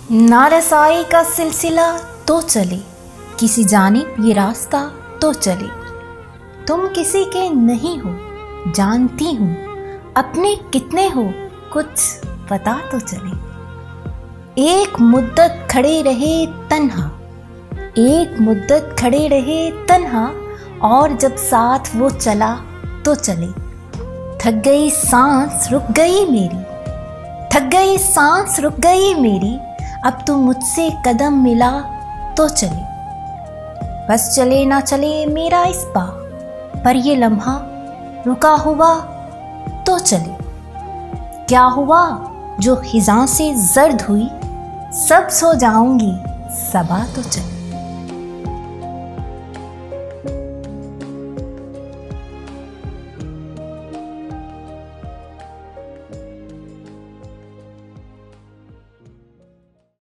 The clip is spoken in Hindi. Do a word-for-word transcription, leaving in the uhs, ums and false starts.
नारसाई का सिलसिला तो चले, किसी जानिब ये रास्ता तो चले। तुम किसी के नहीं हो जानती हूँ, अपने कितने हो कुछ पता तो चले। एक मुद्दत खड़े रहे तन्हा, एक मुद्दत खड़े रहे तन्हा, और जब साथ वो चला तो चले। थक गई सांस रुक गई मेरी, थक गई सांस रुक गई मेरी, अब तो मुझसे कदम मिला तो चले। बस चले ना चले मेरा इस पा, पर ये लम्हा रुका हुआ तो चले। क्या हुआ जो हिज़ा से जर्द हुई, सब सो जाऊंगी सबा तो चले।